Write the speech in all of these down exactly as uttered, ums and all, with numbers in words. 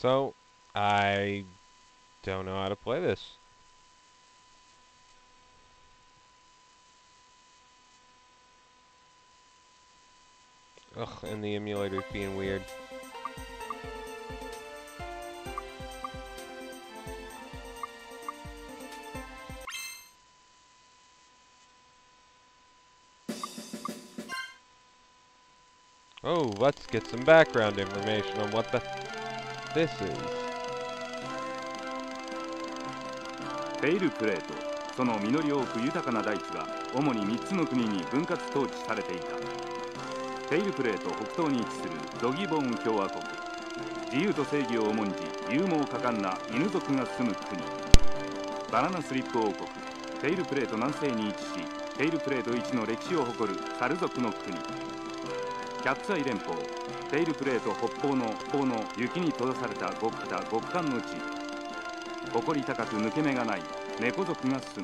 So, I don't know how to play this. Ugh, and the emulator's being weird. Oh, let's get some background information on what the this is. テイルプレート、その実り多く豊かな大地は主にみっつの国に分割統治されていた。テイルプレート北東に位置するドギーボーン共和国、自由と正義を重んじ勇猛果敢な犬族が住む国。バナナスリップ王国、テイルプレート南西に位置し、テイルプレート一の歴史を誇るサル族の国。キャッツアイ連邦、テイルプレート北方の方の雪に閉ざされた極北極寒の地。誇り高く抜け目がない猫族が住む。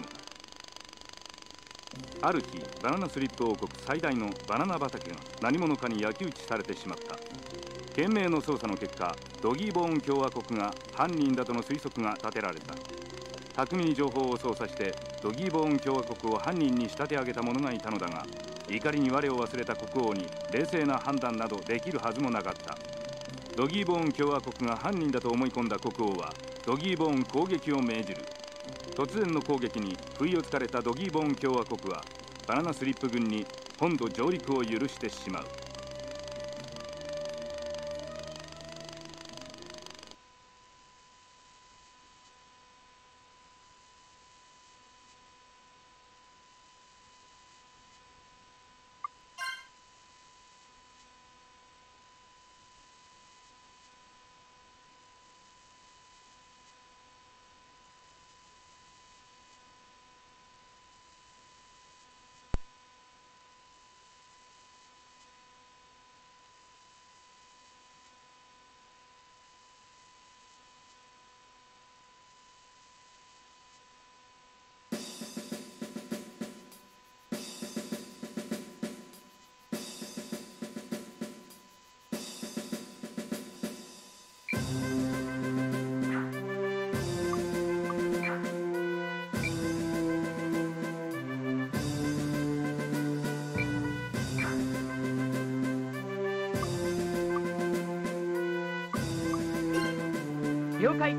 ある日、バナナスリップ王国最大のバナナ畑が何者かに焼き討ちされてしまった。懸命の捜査の結果、ドギーボーン共和国が犯人だとの推測が立てられた。巧みに情報を操作してドギーボーン共和国を犯人に仕立て上げた者がいたのだが、怒りに我を忘れた国王に冷静な判断などできるはずもなかった。ドギーボーン共和国が犯人だと思い込んだ国王はドギーボーン攻撃を命じる。突然の攻撃に不意をつかれたドギーボーン共和国はバナナスリップ軍に本土上陸を許してしまう。 了解。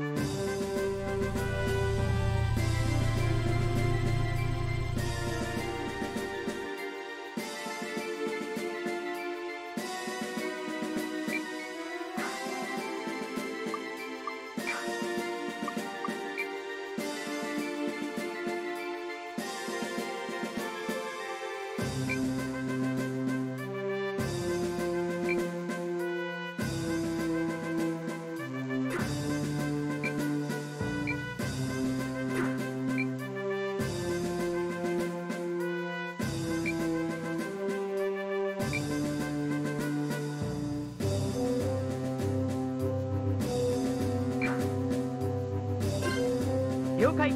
了解。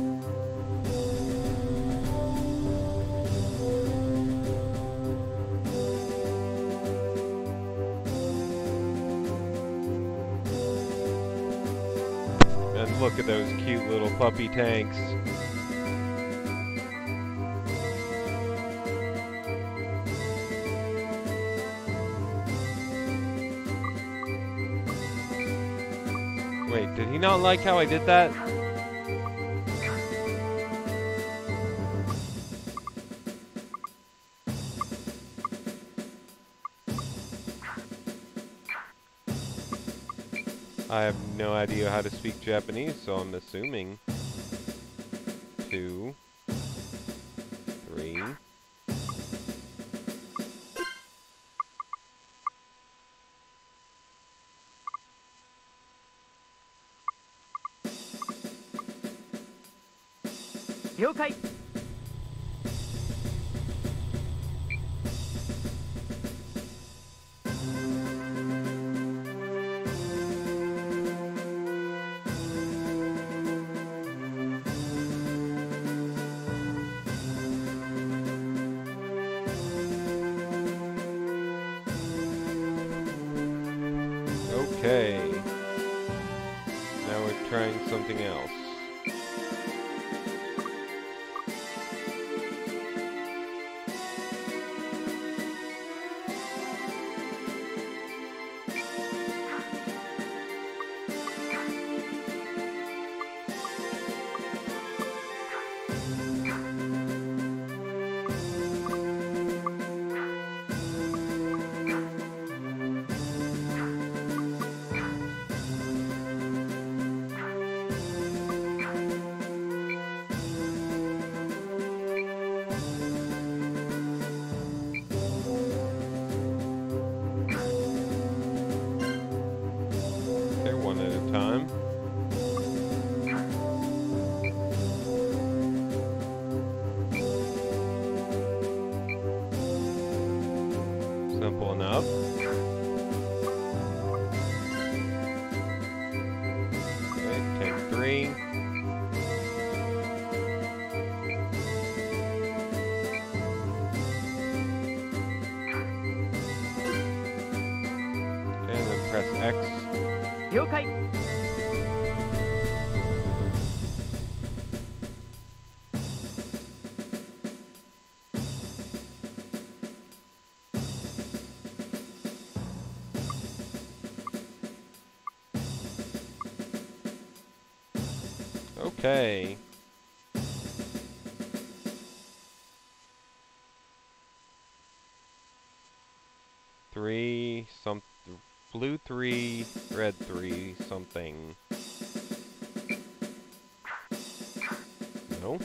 And look at those cute little puppy tanks. Wait, did he not like how I did that? I have no idea how to speak Japanese, so I'm assuming two, three. Okay. Okay. find something else. One at a time. Simple enough. Okay, take three. Okay, and then press X. 了解 Okay. Three, some, blue three, red three, something. No?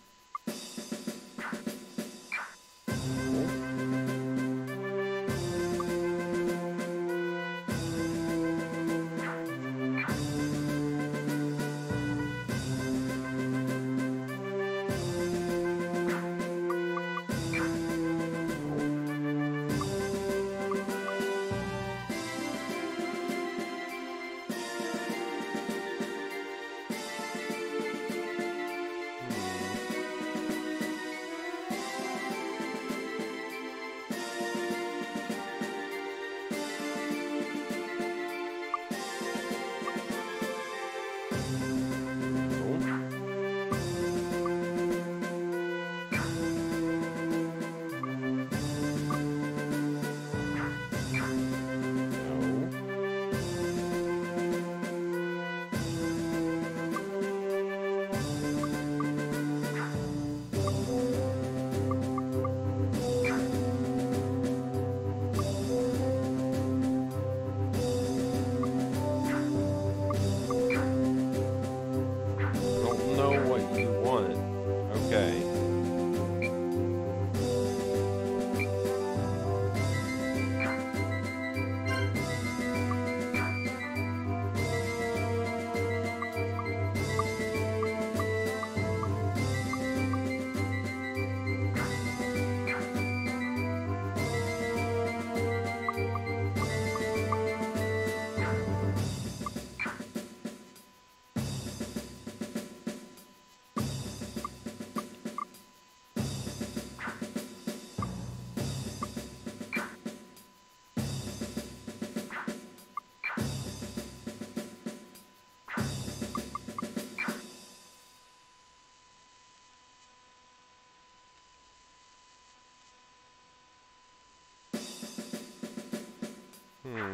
Hmm.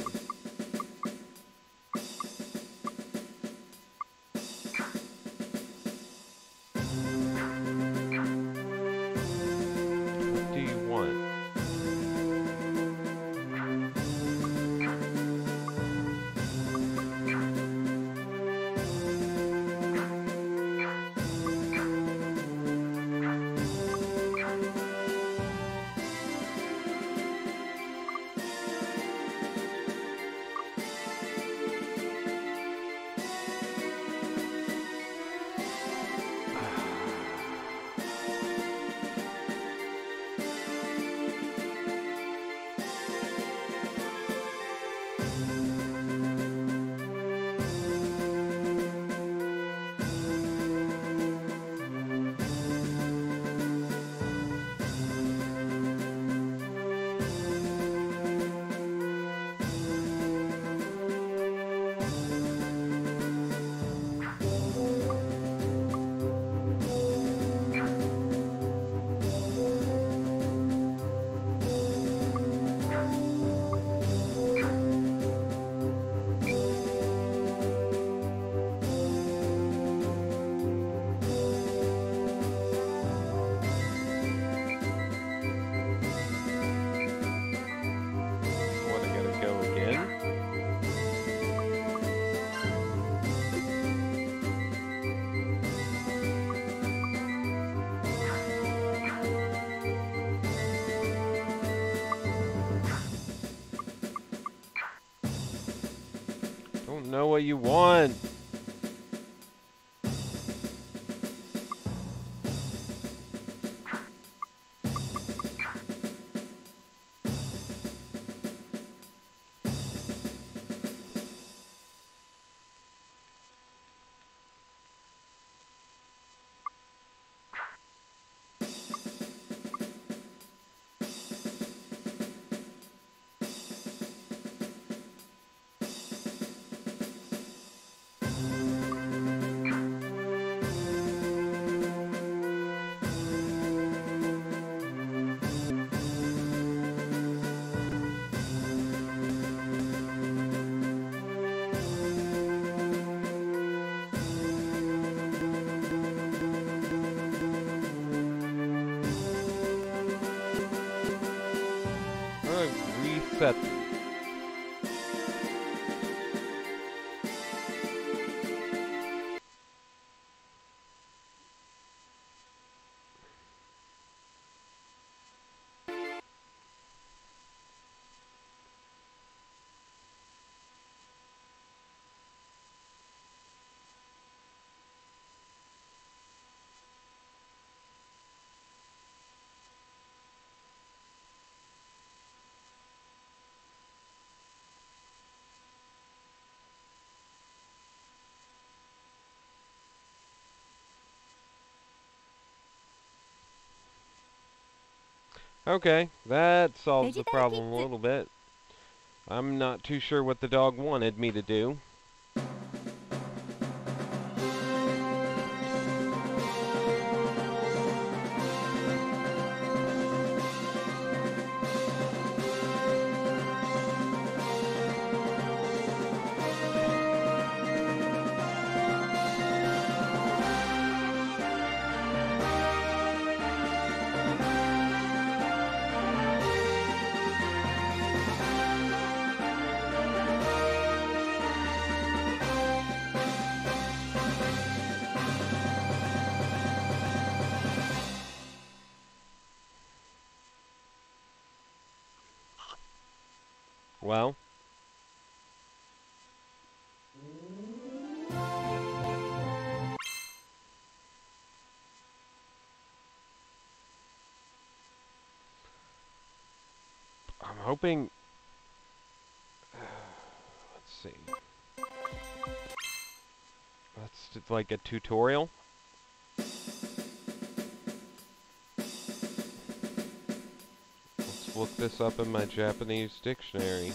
What do you want? don't know what you want. Reset. Okay, that solves the problem a little bit. I'm not too sure what the dog wanted me to do. Well, I'm hoping... Let's see. That's just like a tutorial. Let's look this up in my Japanese dictionary.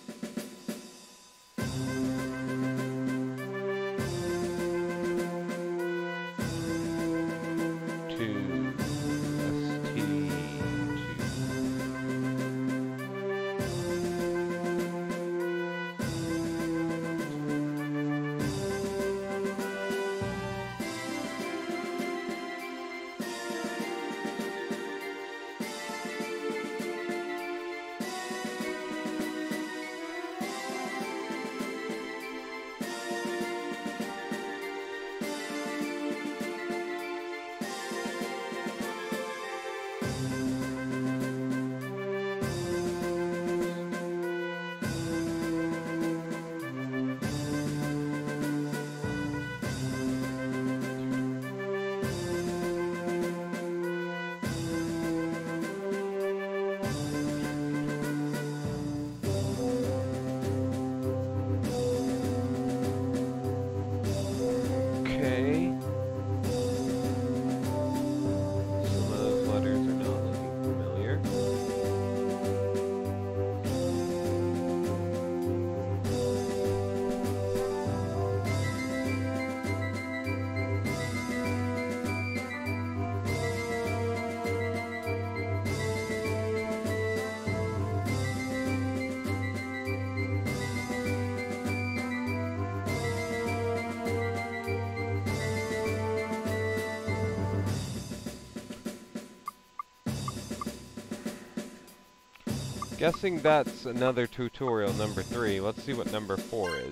Guessing that's another tutorial, number three. Let's see what number four is.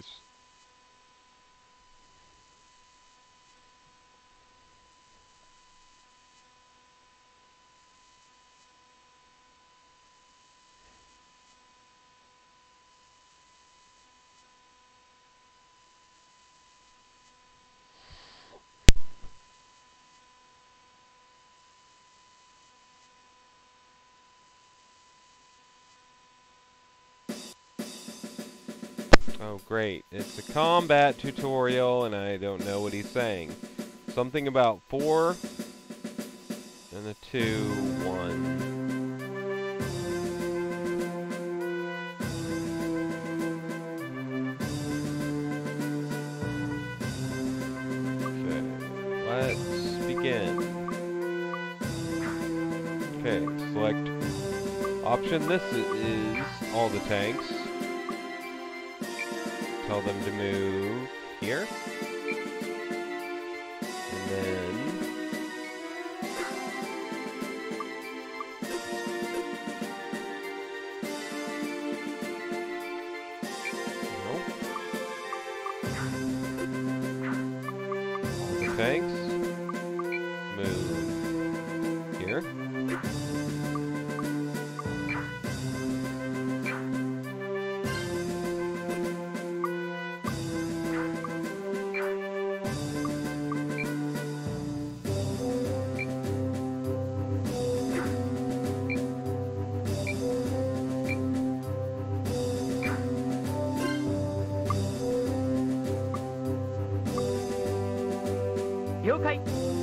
Oh, great. It's a combat tutorial, and I don't know what he's saying. Something about four, and a two, one. Okay, let's begin. Okay, select option. This is all the tanks. Tell them to move here. And then nope. All the tanks move here. 了解。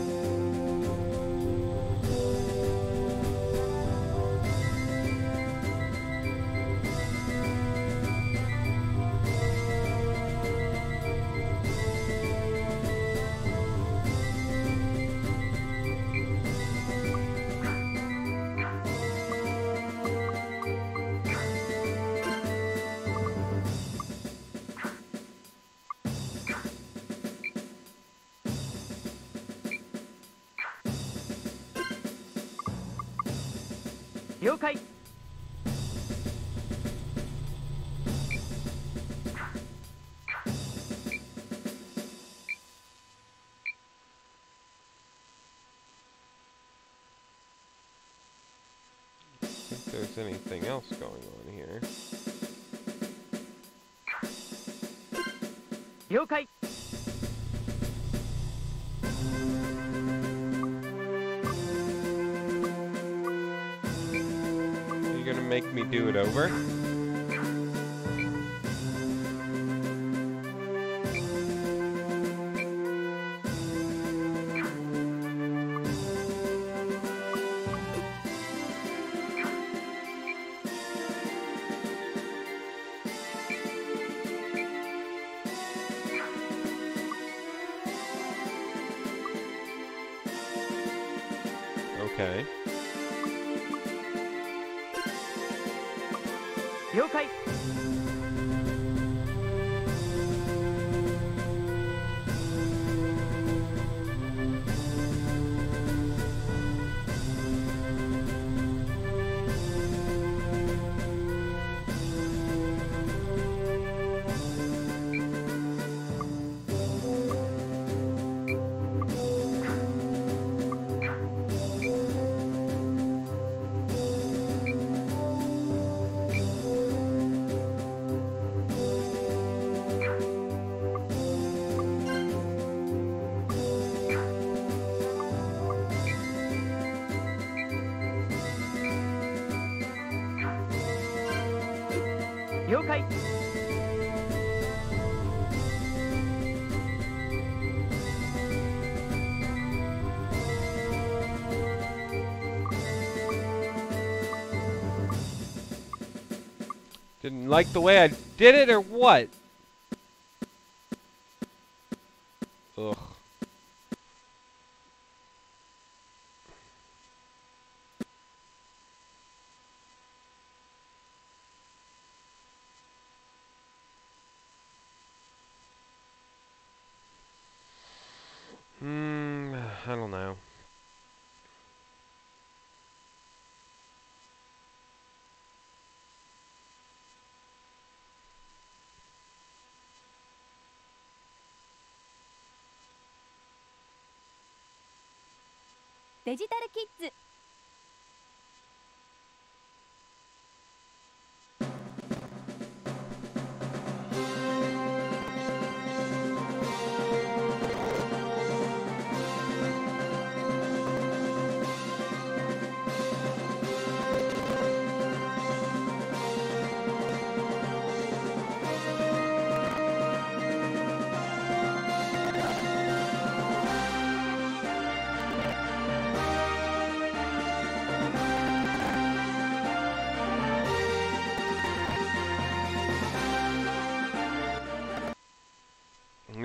了解。 If there's anything else going on here. 了解。 You're gonna make me do it over? Okay. 了解。 了解。 Didn't like the way I did it or what? Ugh. Hmm, I don't know. Digital Kids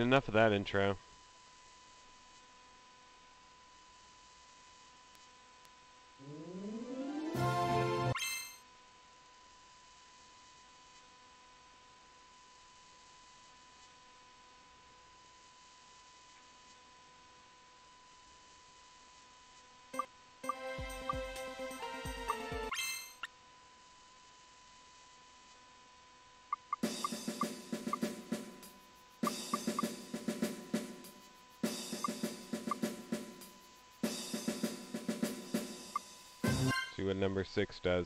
enough of that intro. See what number six does.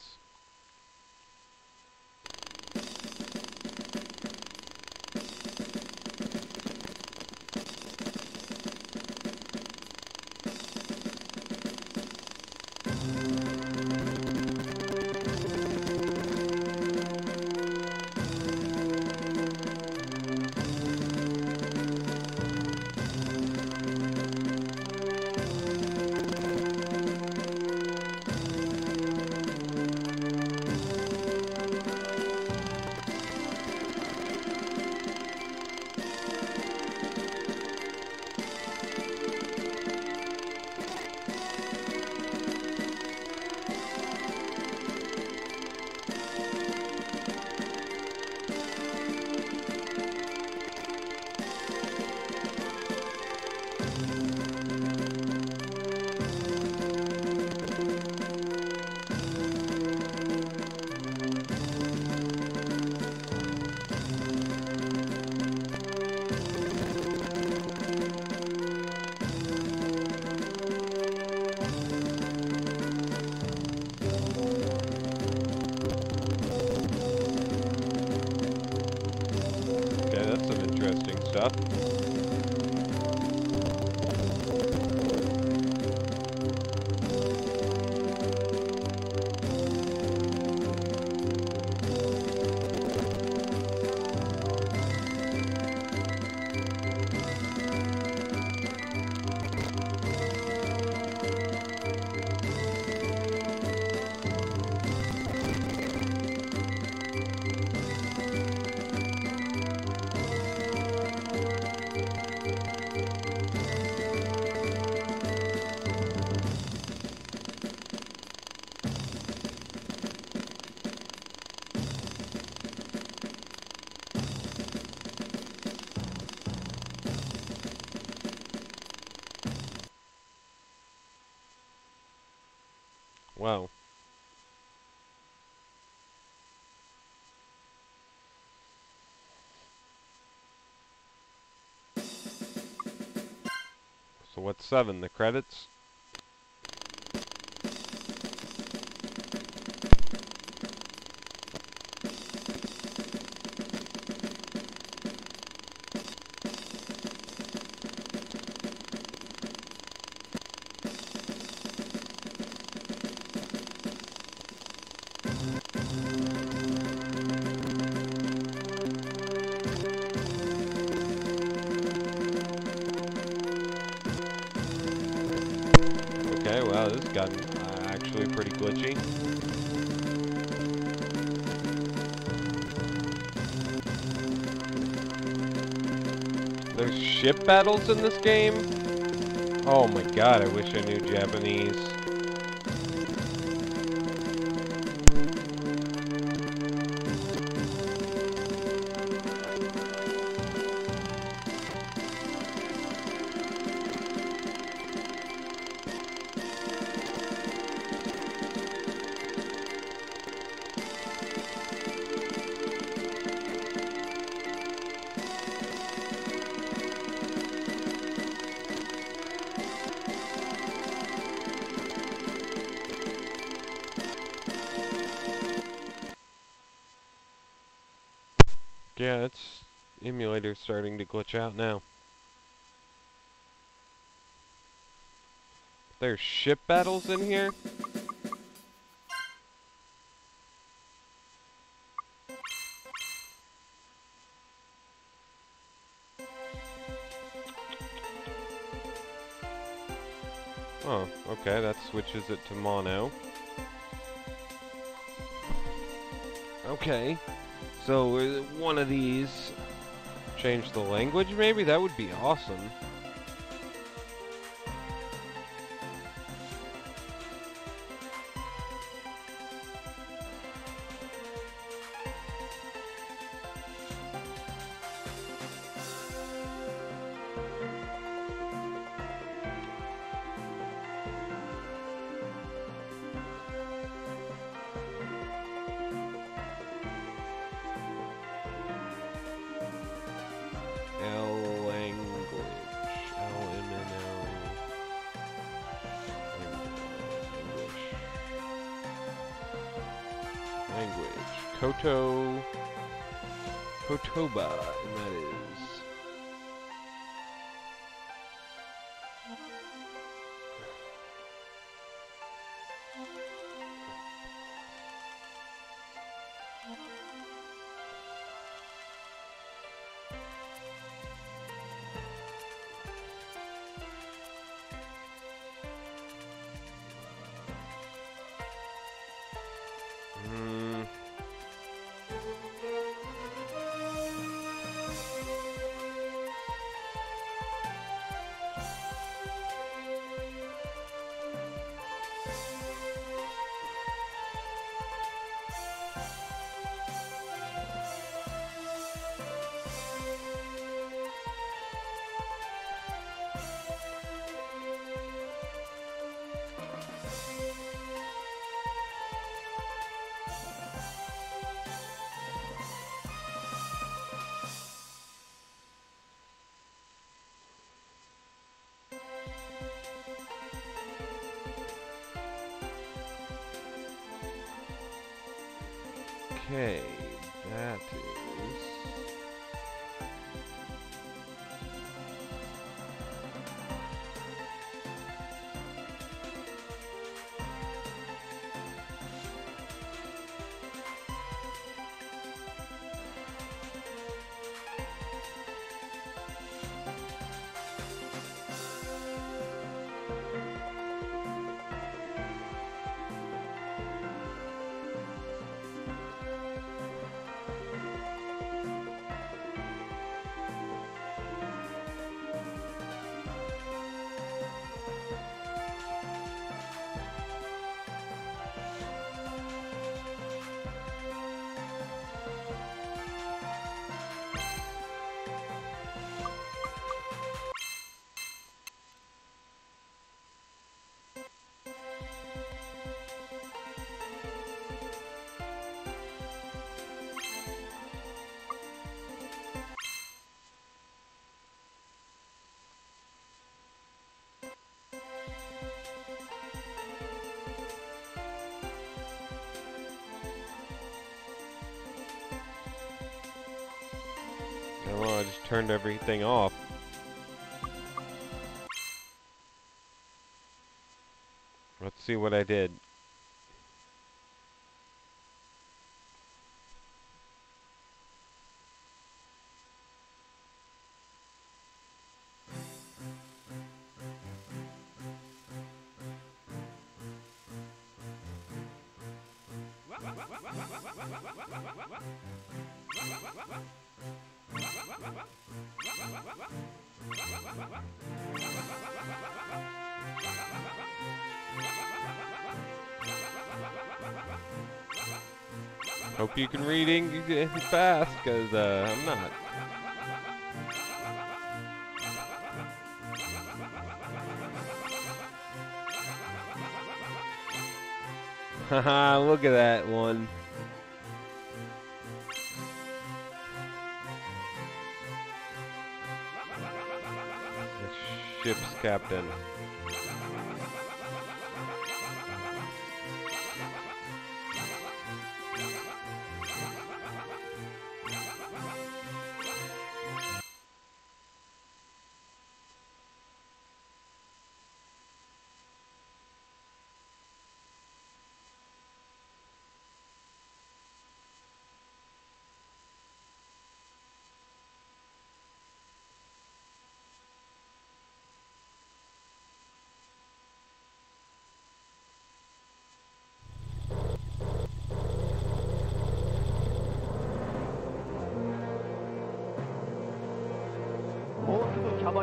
Stuff. Wow. So what's seven? The credits? Okay, well, this has gotten uh, actually pretty glitchy. There's ship battles in this game? Oh my god, I wish I knew Japanese. Yeah, it's emulator's starting to glitch out now. There's ship battles in here? Oh, okay, that switches it to mono. Okay, so uh, one of these Change the language, maybe? That would be awesome. L language. L M N O. Language. Language. Koto. Kotoba, and that is. Hmm. Okay, that is. Oh, I just turned everything off. Let's see what I did. Hope you can read English fast, because uh, I'm not. Haha, look at that one. The ship's captain.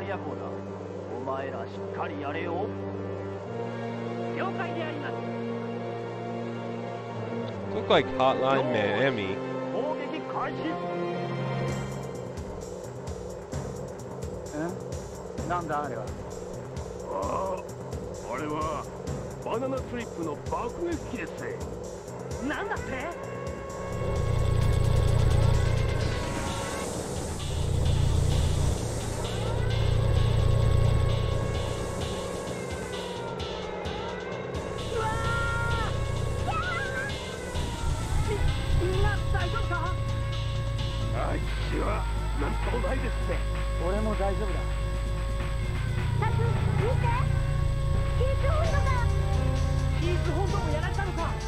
夜行だ。お前らしっかりやれよ。了解であります。 Look like Hotline Miami. 攻撃開始。ん？なんだあれは。 ああ、あれはバナナスリップの爆撃機ですね。 なんだって？ あいつはなんともないですね。 俺も大丈夫だ。 タツ、見て。キーツホンドだ。 キーツ本堂もやられたのか。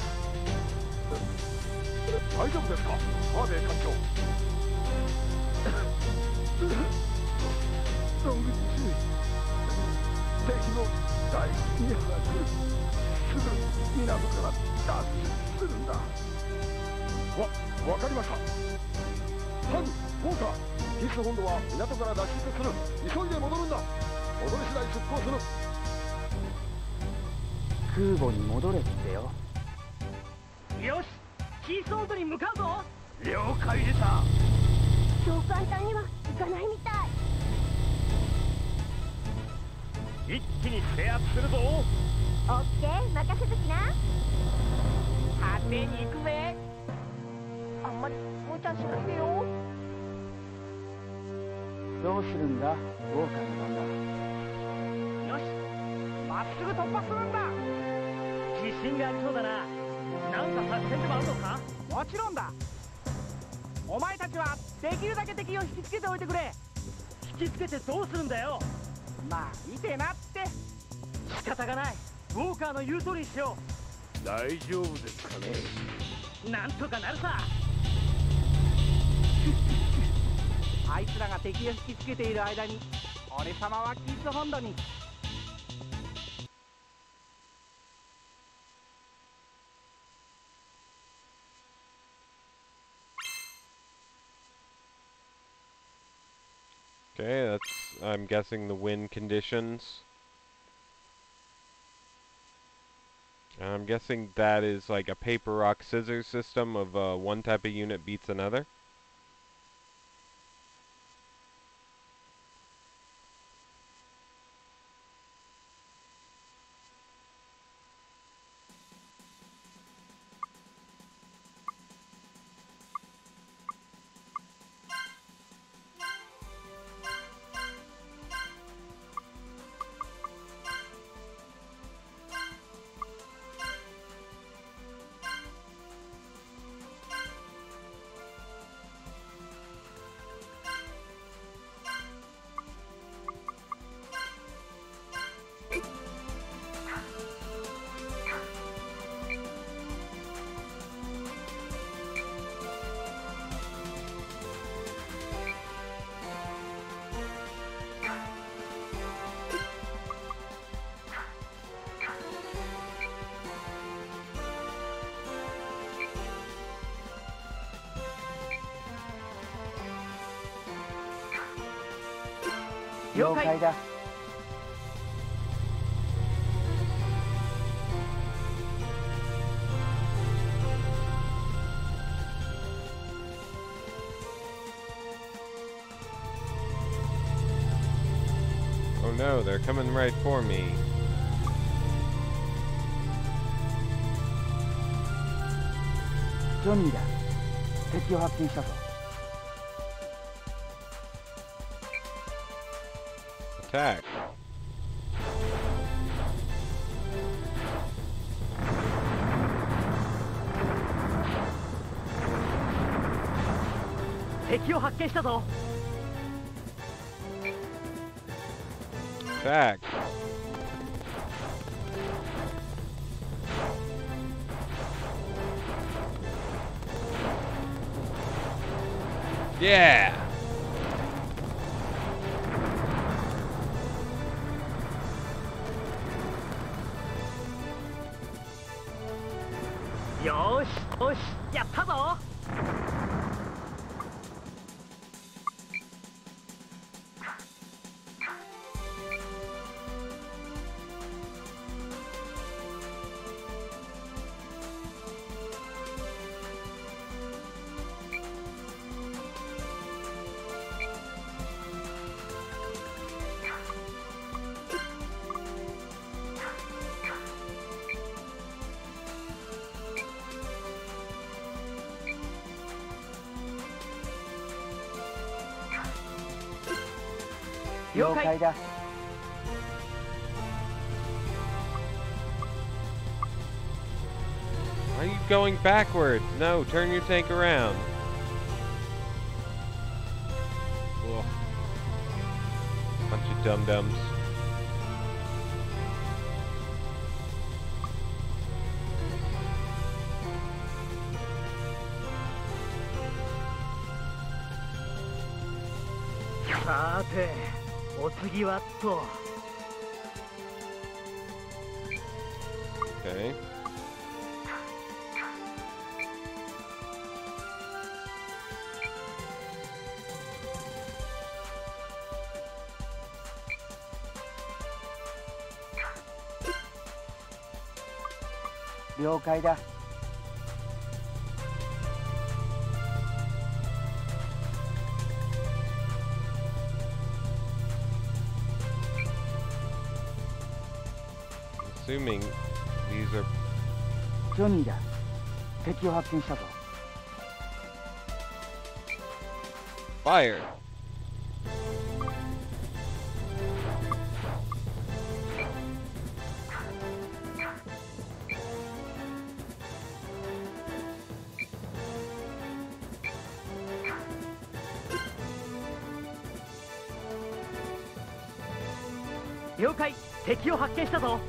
大丈夫ですか、ハーベイ艦長。ロング注意。敵の第二波が来る。すぐ港から脱出するんだ。わ、わかりました。ハグ、ウォーカー、キーツ本土は港から脱出する。急いで戻るんだ。戻り次第出港する。 空母に戻れってよ。よし、キースオートに向かうぞ。 了解でた。 そう簡単には行かないみたい。 一気に制圧するぞ。 オッケー、任せときな。 果てに行くぜ。 あんまり無茶しないでよ。 どうするんだ、ウォーカーの旦那。よし、まっすぐ突破するんだ。自信がありそうだな。なんか作戦でもあるのか？もちろんだ。お前たちはできるだけ敵を引きつけておいてくれ。引きつけてどうするんだよ。まあ見てなって。仕方がない。ウォーカーの言う通りにしよ大丈夫ですかね。 う。なんとかなるさ。あいつらが敵を引きつけている間に俺様はキース本土に。 Okay, that's, I'm guessing, the wind conditions. And I'm guessing that is like a paper, rock, scissors system of uh, one type of unit beats another. 了解だ。 Oh no, they're coming right for me. ジョニーだ。敵を発見したぞ。 Attack. Attack. 敵を発見したぞ。 Attack. Yeah. Yosh, yosh, やったぞ。 了解だ。 Why are you going backwards? No, turn your tank around. Ugh. Bunch of dum-dums. Okay. Assuming these are ジョニーだ。敵を発見したぞ。 fire. Hey. 了解。敵を発見したぞ。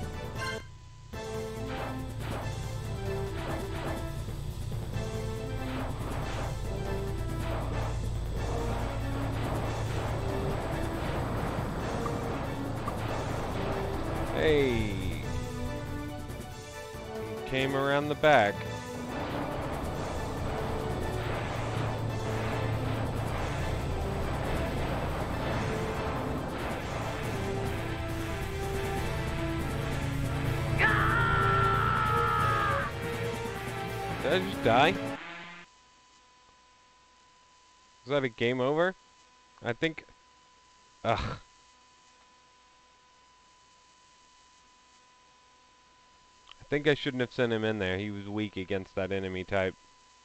Hey, he came around the back. Did I just die? Is that a game over? I think... Ugh. I think I shouldn't have sent him in there. He was weak against that enemy type.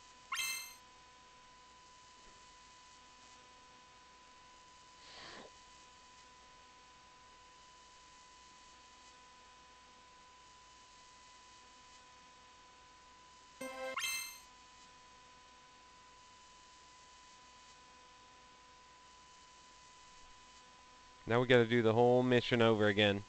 Now we gotta do the whole mission over again.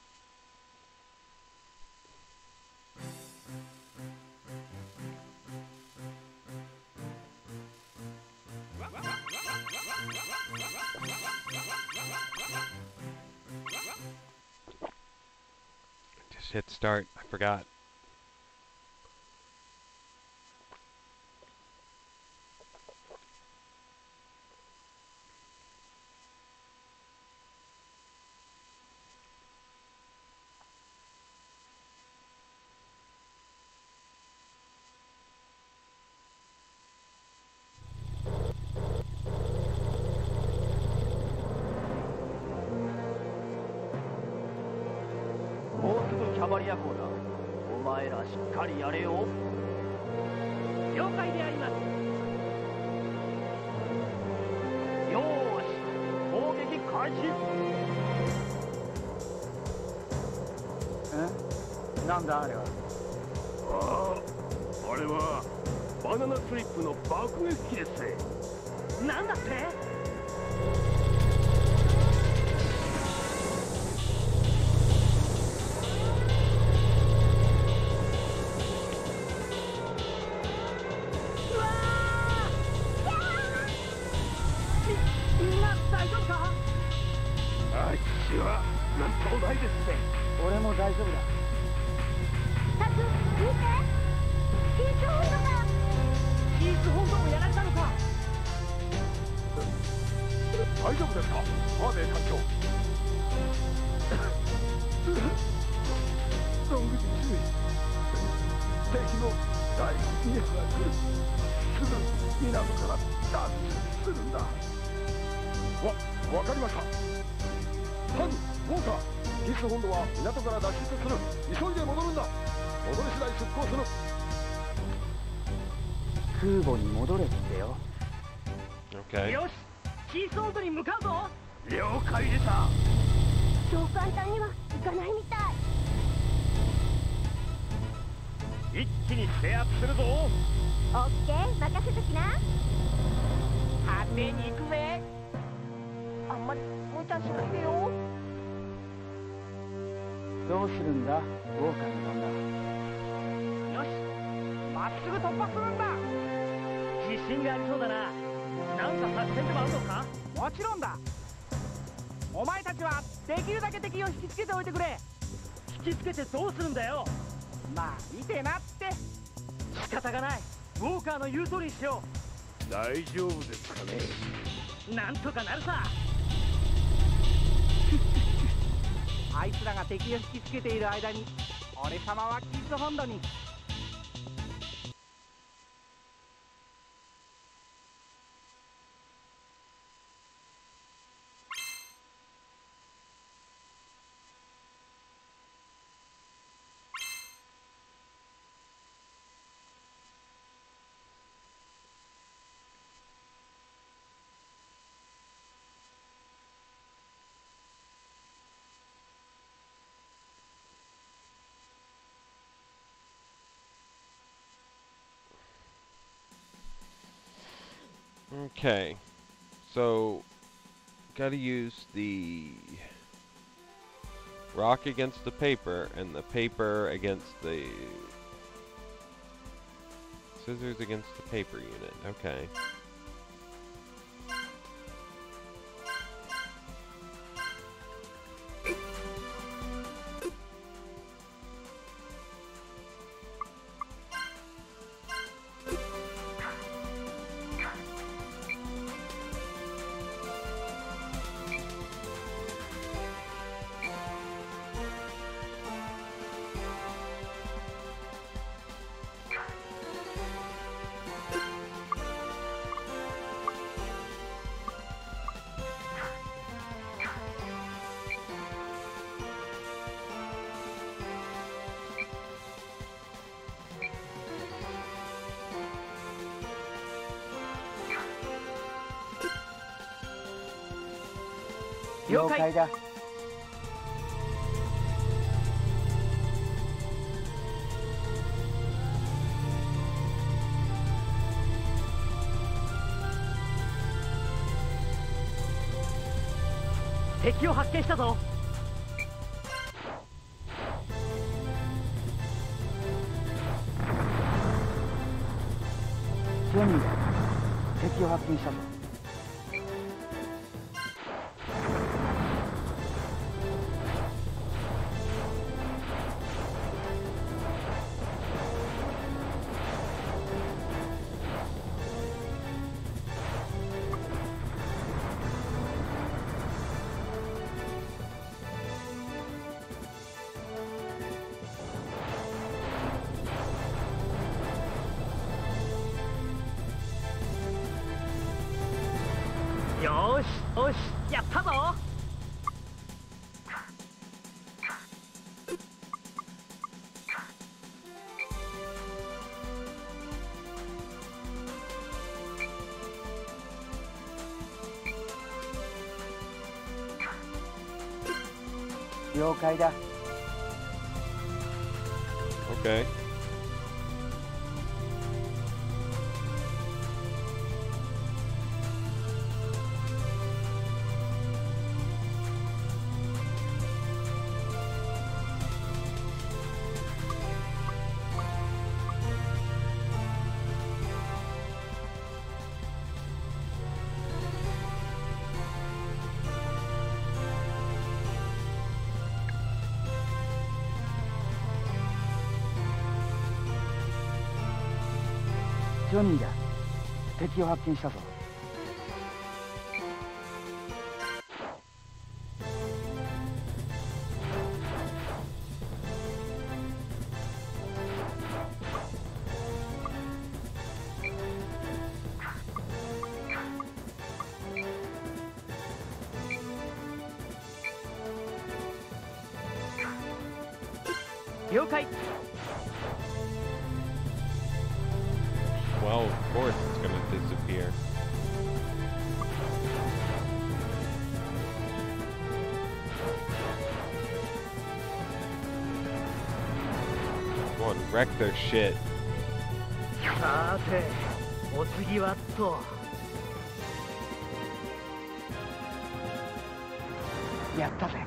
Just hit start. I forgot. Okay. よし、キースオートに向かうぞ。 了解でした。 そう簡単にはいかないみたい。 一気に制圧するぞ。 オッケー、任せときな。 派手に行くぜ。 あんまり無茶しないでよ。 どうするんだ、ウォーカーの旦那。よし、まっすぐ突破するんだ。自信がありそうだな。なんか作戦でもあるのか？もちろんだ。お前たちはできるだけ敵を引きつけておいてくれ。引きつけてどうするんだよ。まあ見てなって。仕方がない。ウォーカーの言う通りにしよう。 大丈夫ですかね。 なんとかなるさ。あいつらが敵を引きつけている間に俺様はキッズ本土に。 Okay, so gotta use the rock against the paper and the paper against the scissors against the paper unit. Okay. 了解だ。敵を発見したぞ。ジョニーだ。敵を発見したぞ。よーし、よし、やったぞ。了解だ。 Okay. ジョニーだ。敵を発見したぞ。了解。 Well, of course it's gonna disappear. Come on, wreck their shit. さてお次はとやったぜ。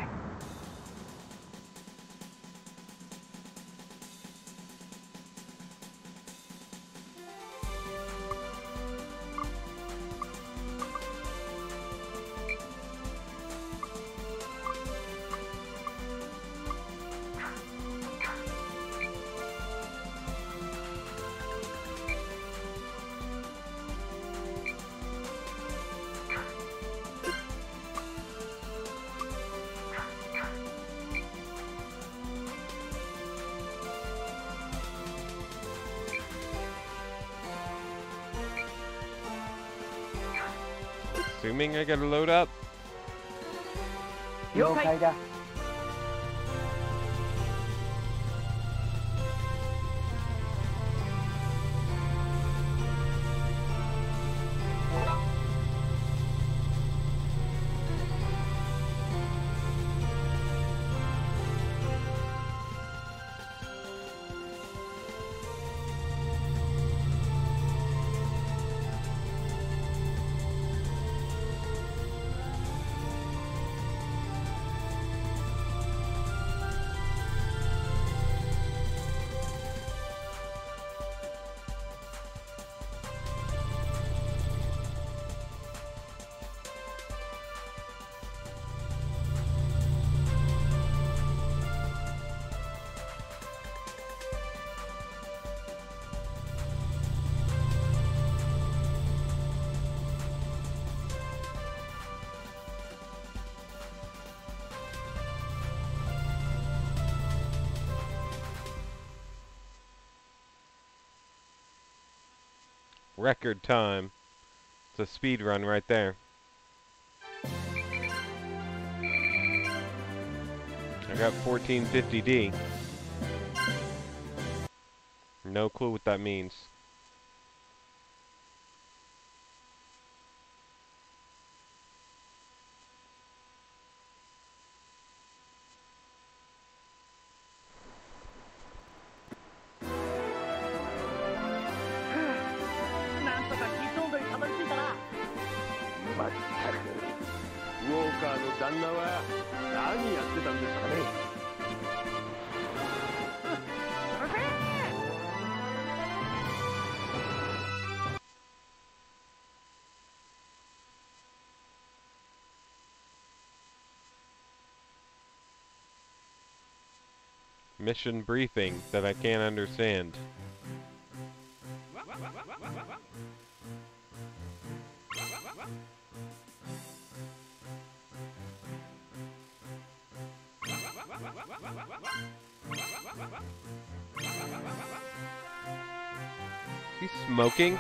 Assuming I gotta load up. 了解だ。 Record time. It's a speed run right there. I got fourteen fifty D. No clue what that means. Mission briefing that I can't understand. Is he smoking?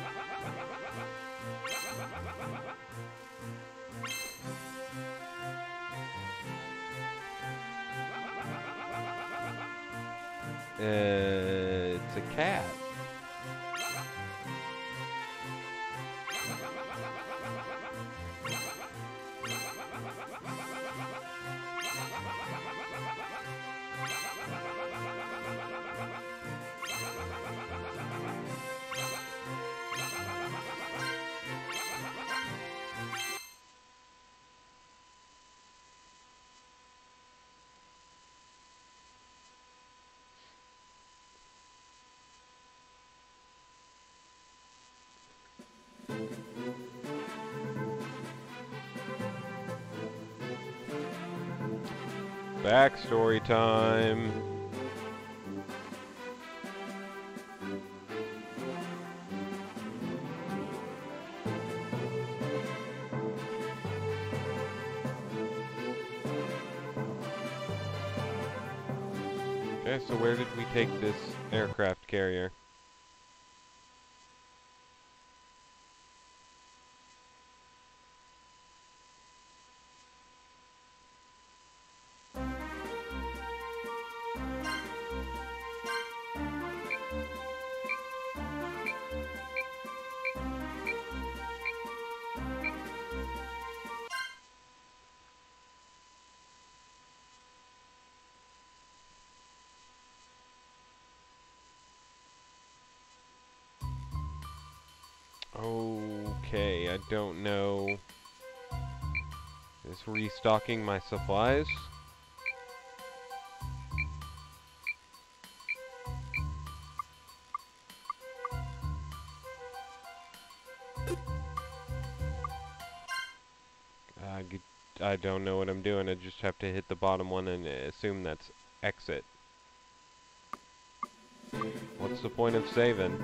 Uh, it's a cat. Backstory time. Okay, so where did we take this aircraft carrier? Okay, I don't know. Is restocking my supplies? I, g- I don't know what I'm doing. I just have to hit the bottom one and assume that's exit. What's the point of saving?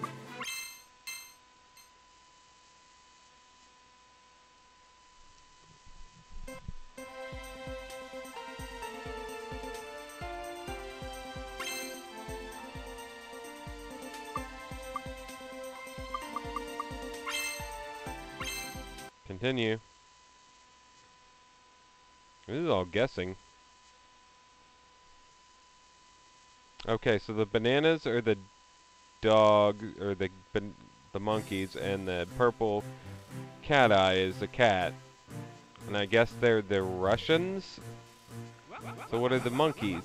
Continue. This is all guessing. Okay, so the bananas are the dog, or the ban the monkeys, and the purple cat eye is the cat. And I guess they're the Russians? So what are the monkeys?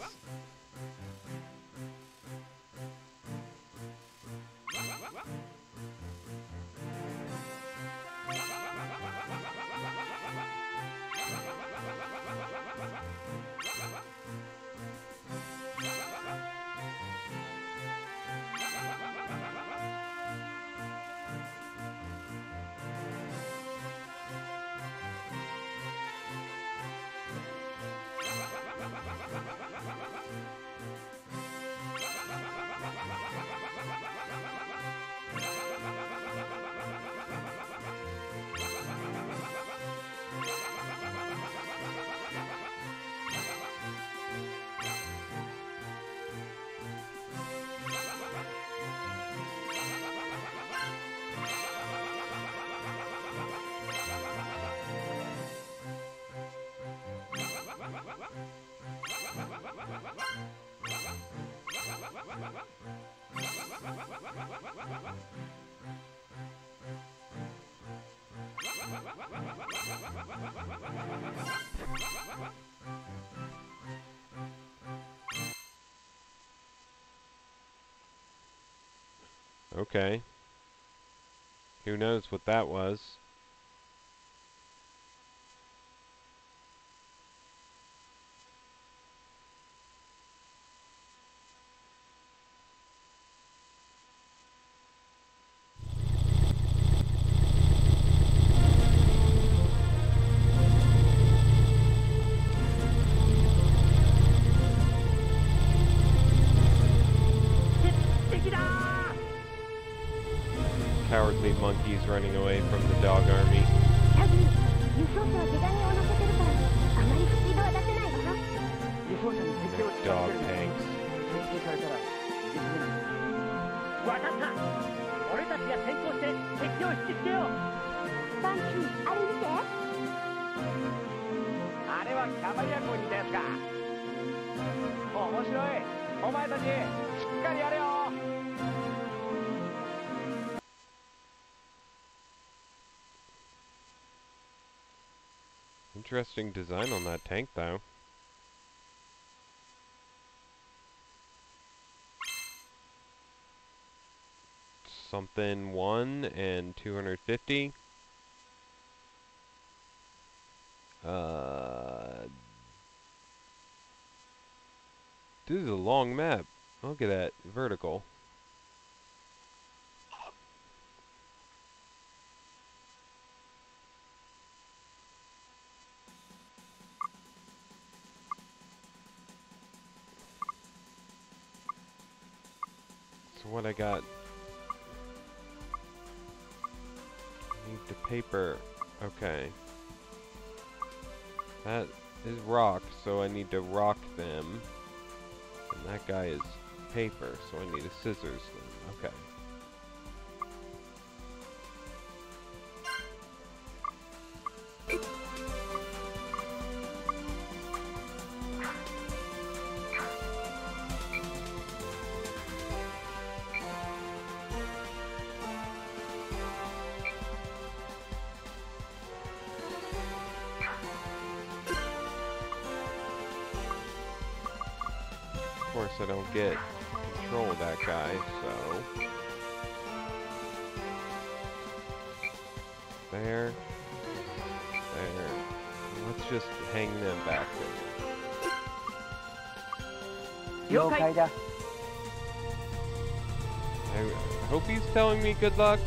Okay. Who knows what that was? Cowardly monkeys running away from the dog army. Dog tanks. Interesting design on that tank, though. Something one and two hundred fifty. Uh, this is a long map. Look at that vertical. So what I got? Need the paper. Okay. That is rock, so I need to rock them. And that guy is paper, so I need a scissors then. Okay. Of course I don't get control of that guy, so There. There. Let's just hang them back there. 了解だ。 I hope he's telling me good luck.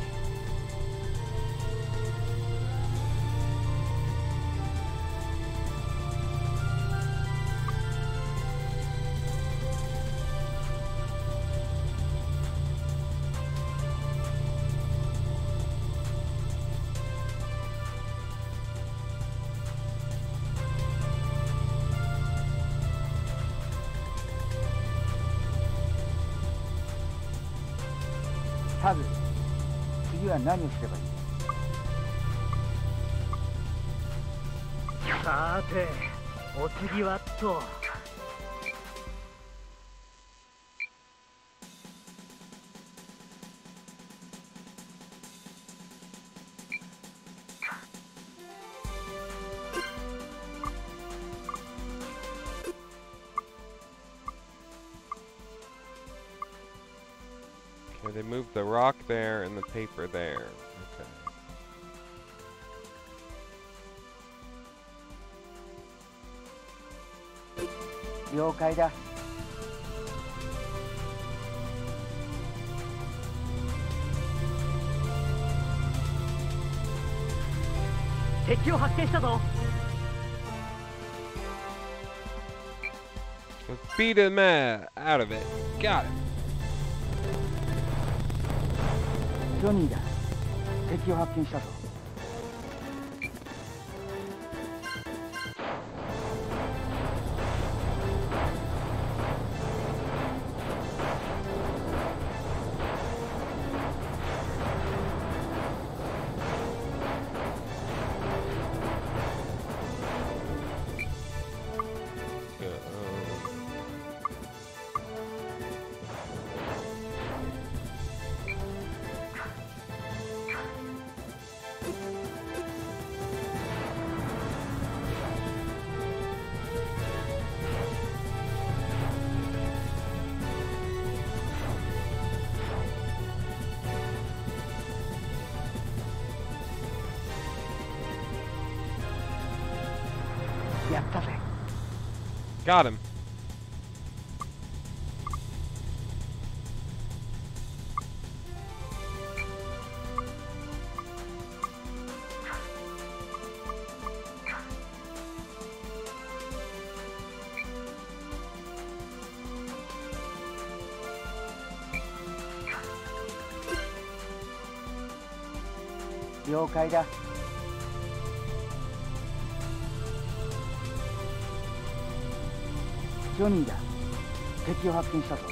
H A Z、次は何をすればいい？さて、お次はと。 Okay, they moved the rock there and the paper there. Okay. 了解だ。敵を発見したぞ。 Let's beat him uh, out of it. Got him. ジョニーだ。敵を発見したぞ。 やったぜ。 Got him. H 了解だ。 ジョニーだ。敵を発見したぞ。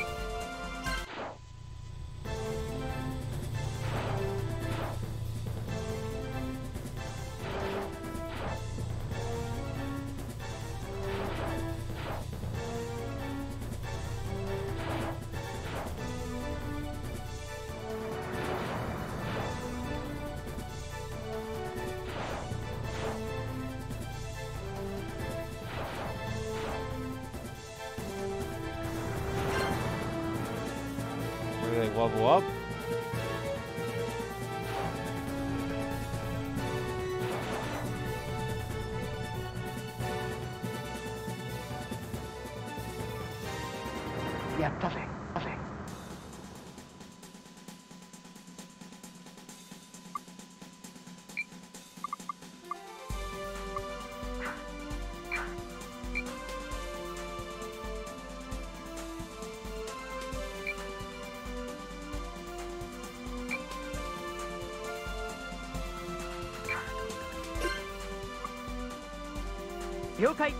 Where they level up? Yeah, perfect, perfect. Okay.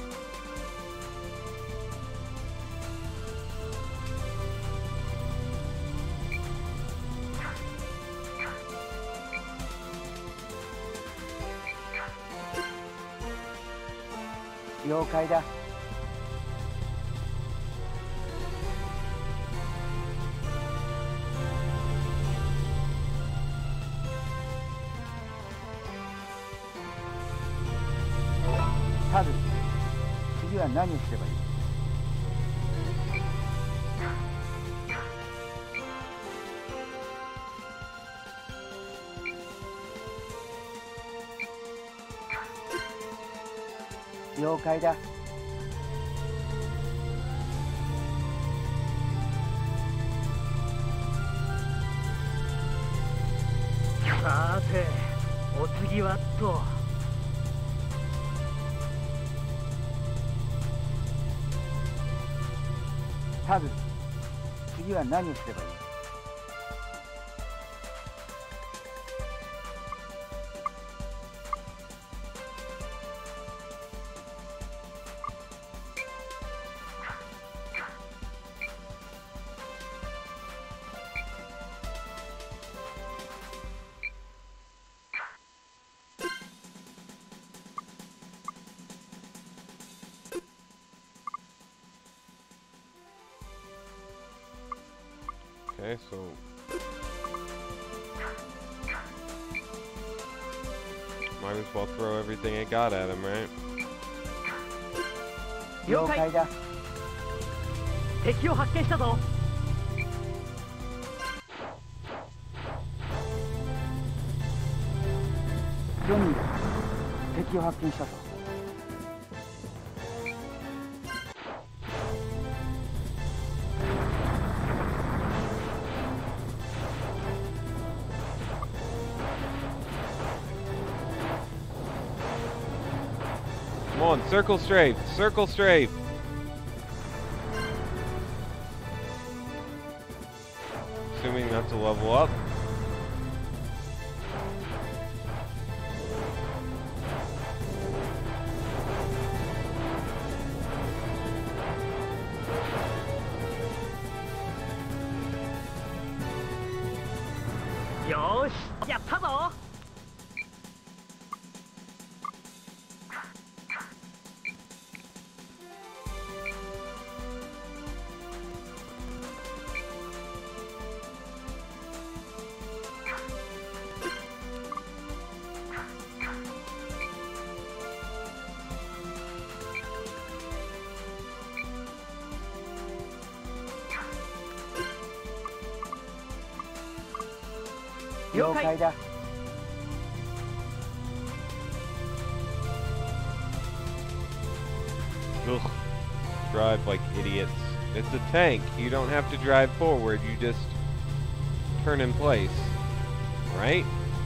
了解だ。 ハズ、次は何をすればいい？ Okay, 了解だ。さて、お次はと。タブ、次は何をすればいい？ Okay, so might as well throw everything I got at him, right? 了解だ。敵を発見したぞ。ジョニーだ。敵を発見したぞ。 Come on, circle strafe, circle strafe. Assuming that's a level up. Yosh, やったぞ。了解だ。 Ugh. Drive like idiots. It's a tank. You don't have to drive forward. You just turn in place. Right?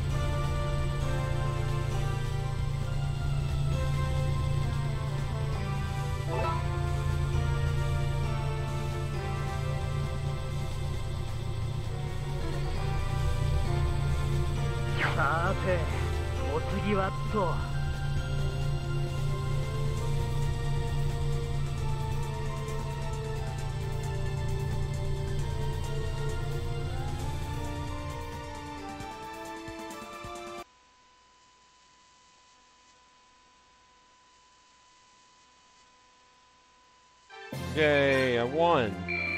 Sate, お次はと。 Yay, I won.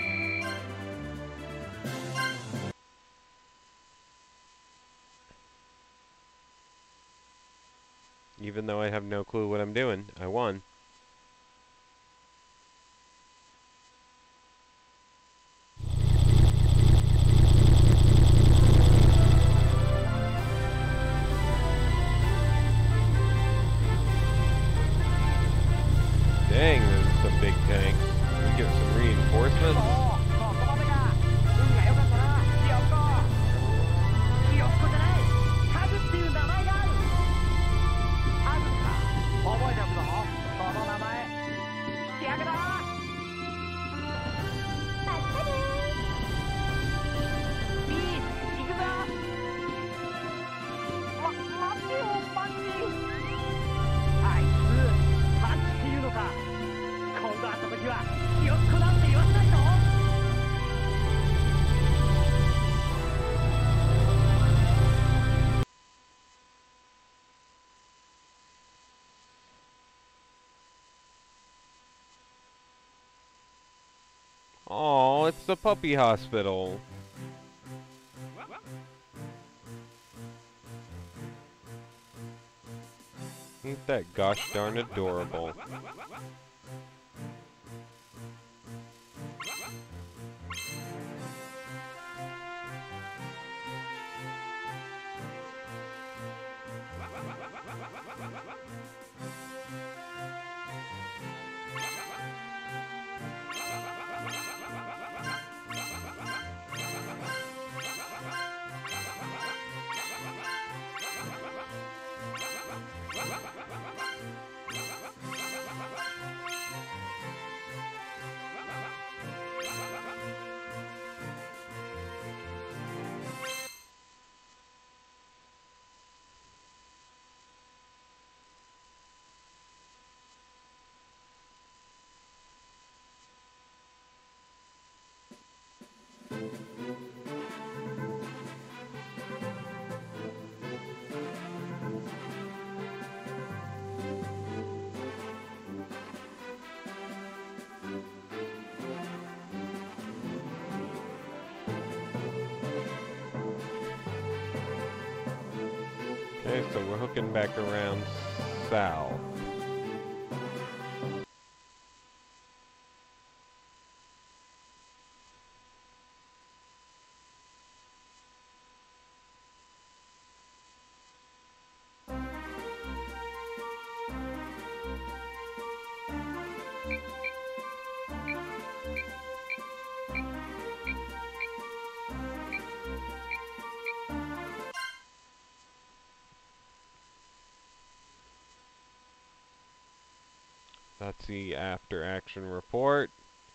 Even though I have no clue what I'm doing, I won. Dang, those are some big tanks. We get some reinforcements. 'Aw, it's the puppy hospital. Ain't that gosh darn adorable. Okay, so we're hooking back around south. That's the after action report.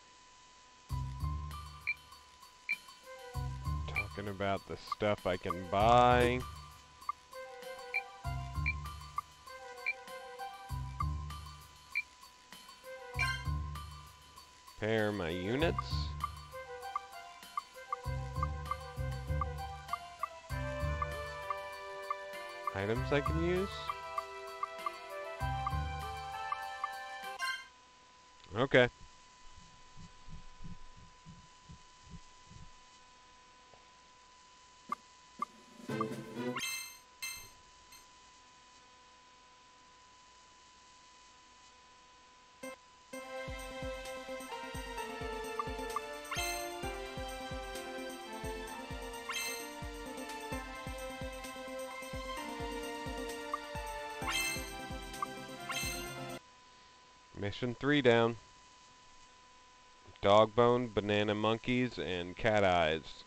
Talking about the stuff I can buy. Pair my units. Items I can use. Okay. Mission three down. Dog bone, banana monkeys, and cat eyes.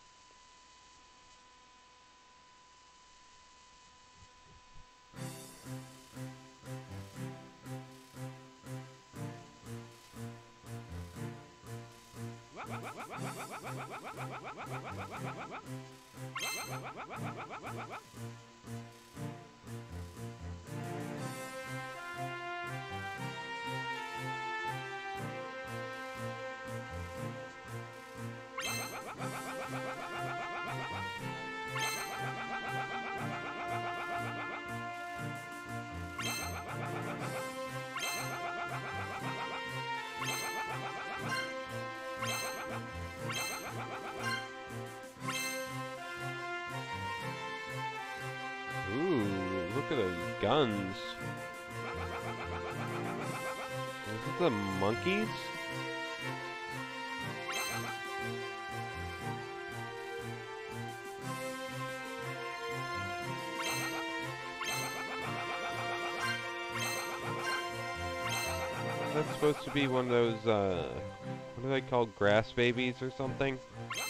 Ooh, look at those guns. Is it the monkeys? That's supposed to be one of those, uh, what are they called, grass babies or something?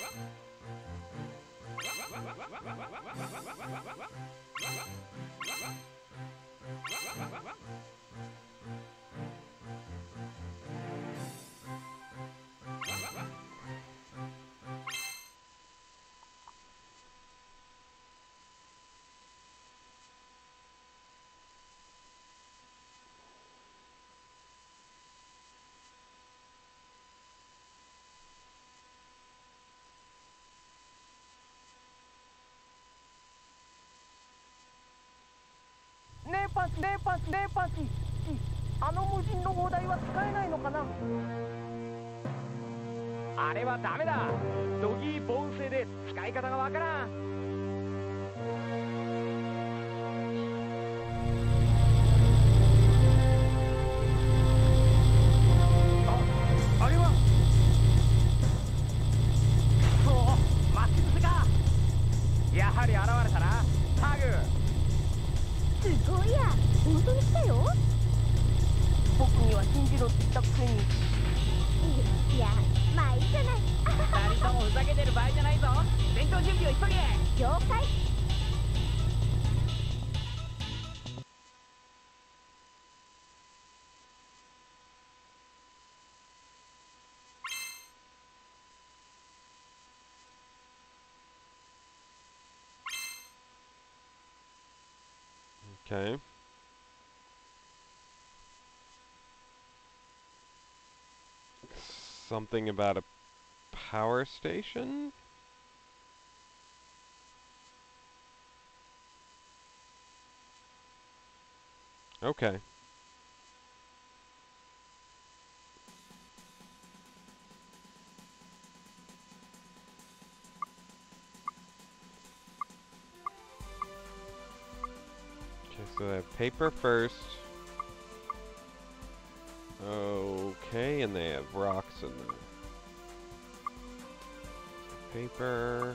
ねえパンチねえパンチねえパンチあの無人の砲台は使えないのかな。あれはダメだ。ドギーボーン製で使い方がわからん。あ、あれはそう待ち伏せか。やはり現れたなハグ。 すごいや、本当に来たよ。 僕には信じろって言ったくせに。 いや、まあいいじゃない。 二人ともふざけてる場合じゃないぞ。戦闘準備を急げ。 了解。 Okay. Something about a power station? Okay. Okay, so I have paper first. Okay, and they have rocks in there. So paper.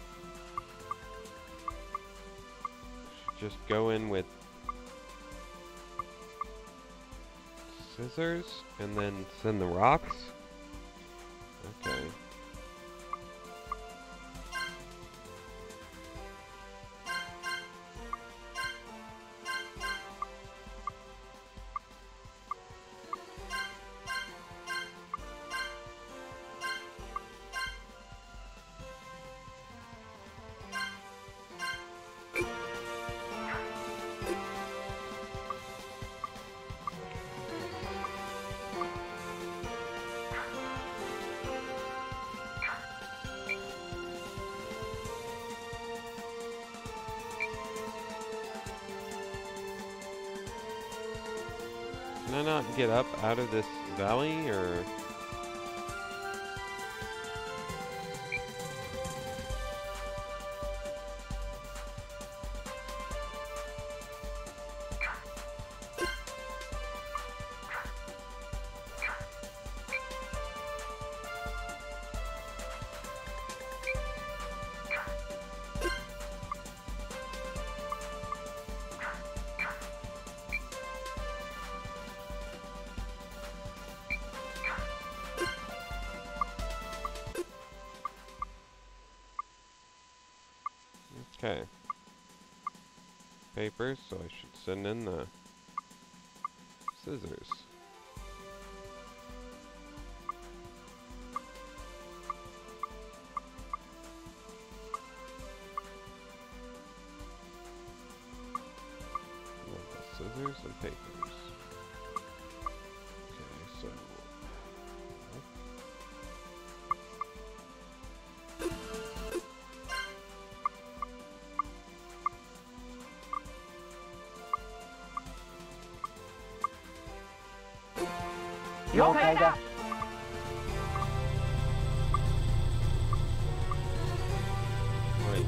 Should just go in with scissors and then send the rocks. Okay. Can I not get up out of this valley, or...? Okay. Paper, so I should send in the scissors. Scissors and papers. Okay, so... 了解だ。 Wait.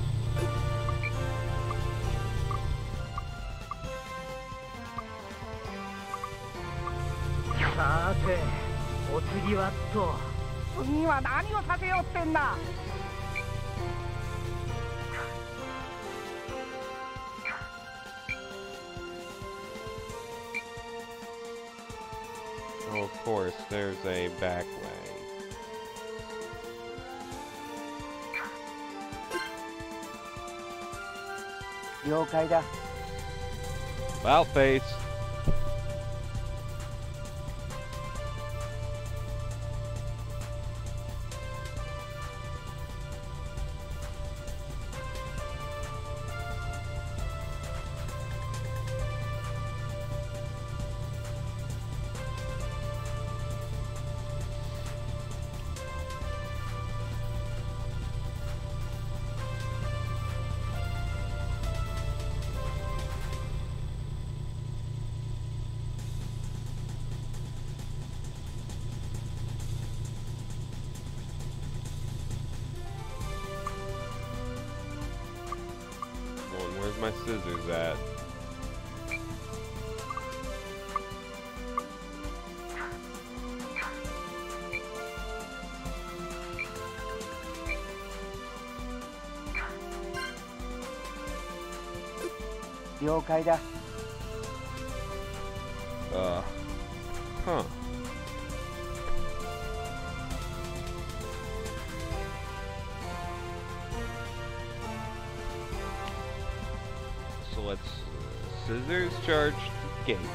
さて、お次はっと。次は何をさせようってんだ。 Oh, of course, there's a back way. About face. Where's my scissors at? Uh, huh. So let's uh, scissors charge the gate.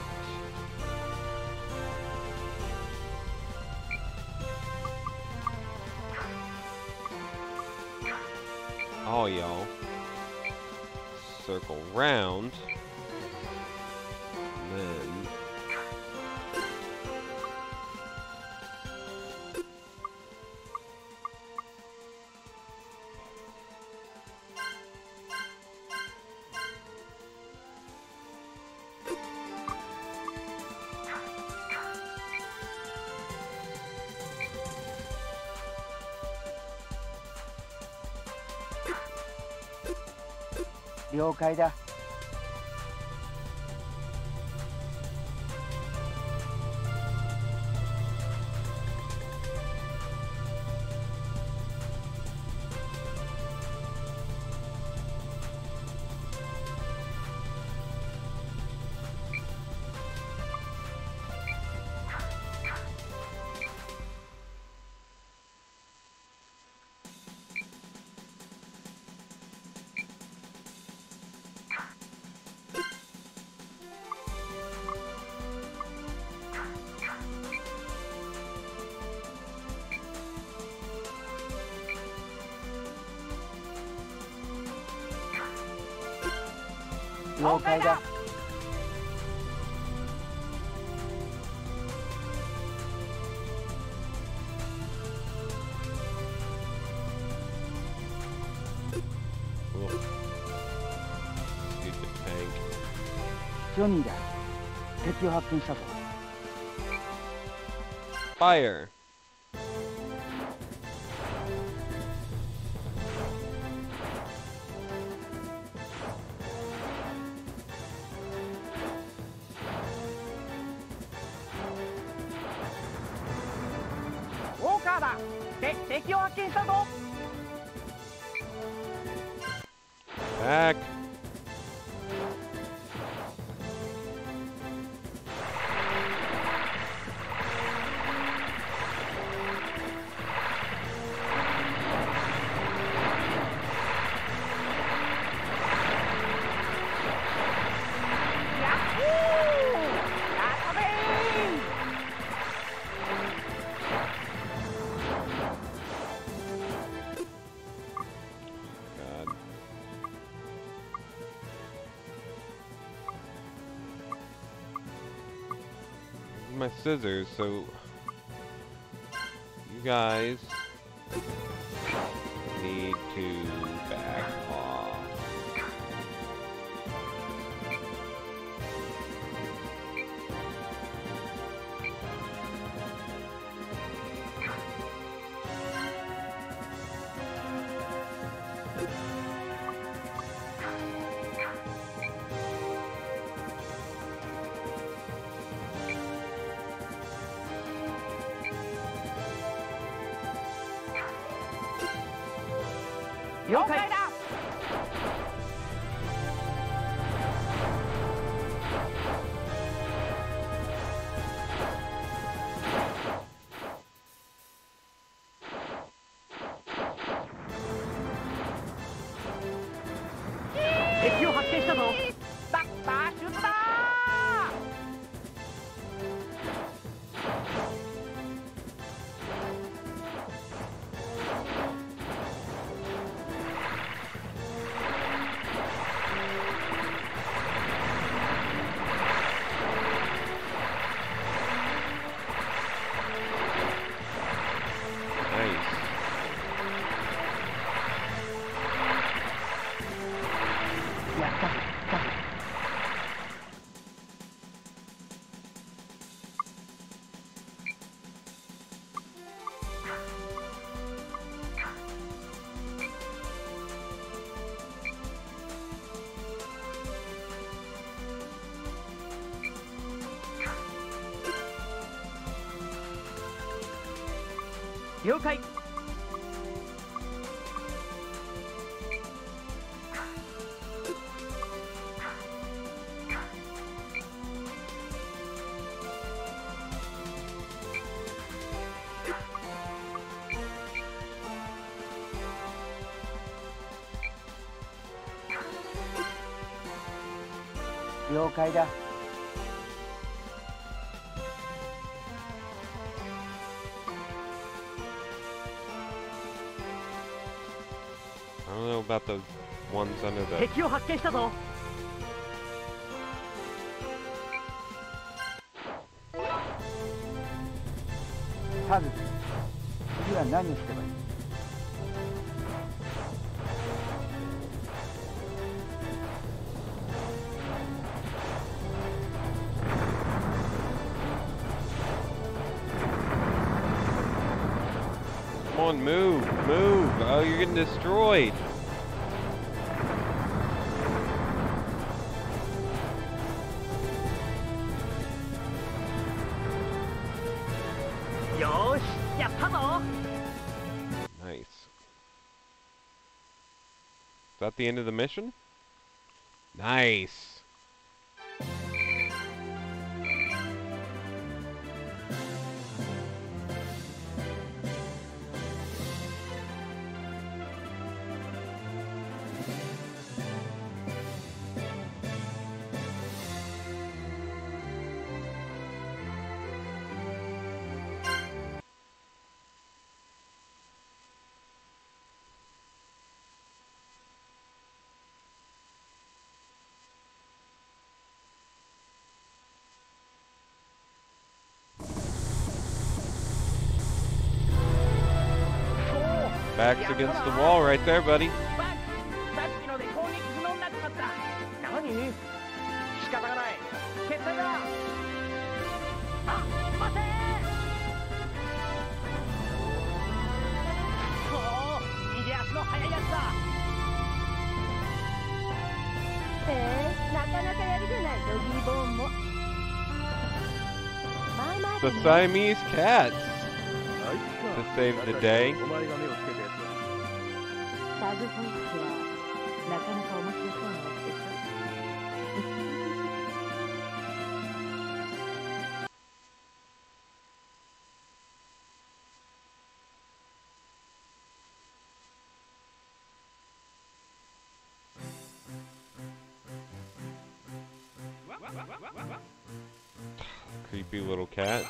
Oh, y'all. Circle round. And then... 了解だ。了解だ。ジョニーだ。敵を発見したぞ。 Fire. Back. My scissors, so you guys need to back off. 了解だ。敵を発見したぞ。バッターシュートだ。了解。了解だ。 I don't know about the ones under the... 敵を発見したぞ。タグ、次は何をすればいい？ Come on, move, move. Oh, you're getting destroyed. that the end of the mission? Nice. Back's against the wall right there, buddy. さっきので攻撃不能になっちまった。何？仕方がない。決済だ。あ、待てー。おお、逃げ足の速いやつだ。 へえ、なかなかやるじゃない、ドギーボーンも。まあまあ The でも Siamese cats あいつか to save the day. お前が目をつけたやつはタグホイップはなかなか面白そうなやつでしょ。 Creepy little cat.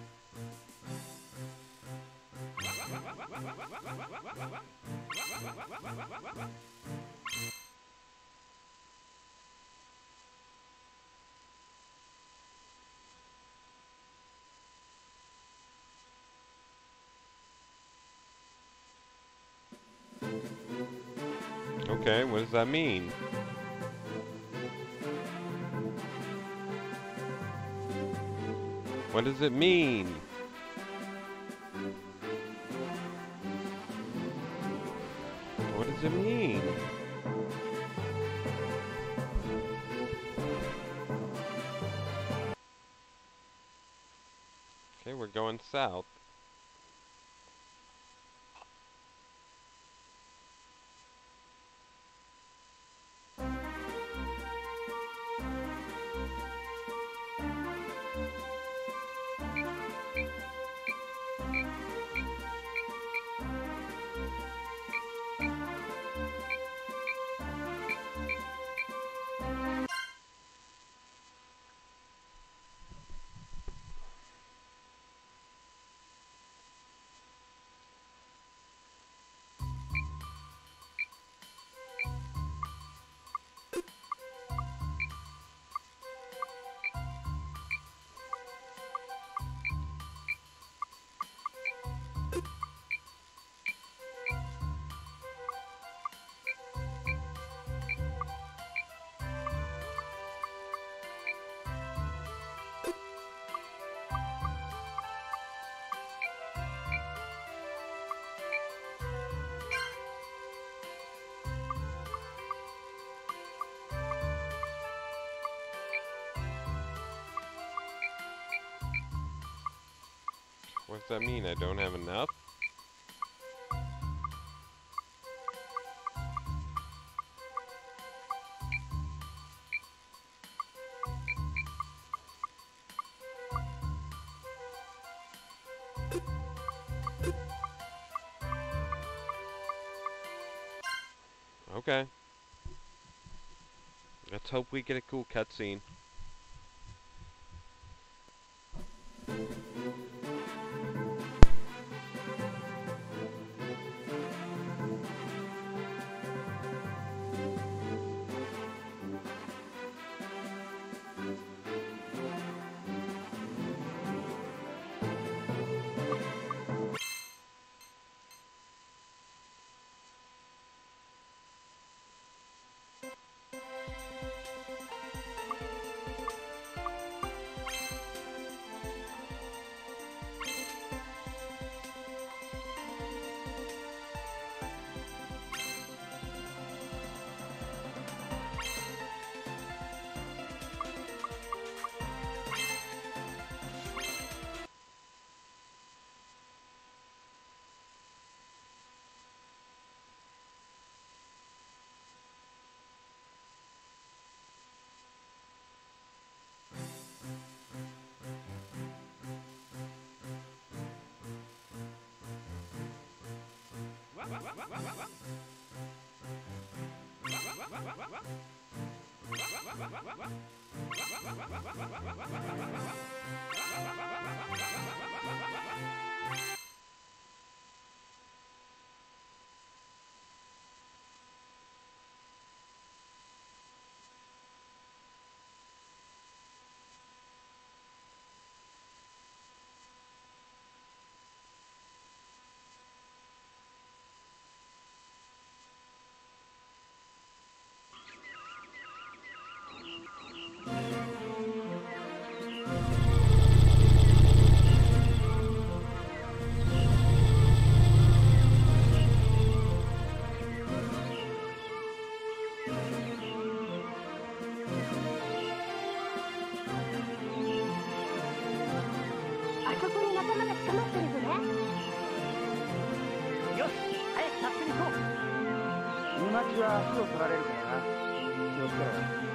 Okay, what does that mean? What does it mean? What does it mean? Okay, we're going south. What does that mean? I don't have enough? Okay. Let's hope we get a cool cutscene. あそこに仲間が捕まってるぞね。 よし、早く助けに行こう。 見待ちは足を取られるからな。気をつけろ。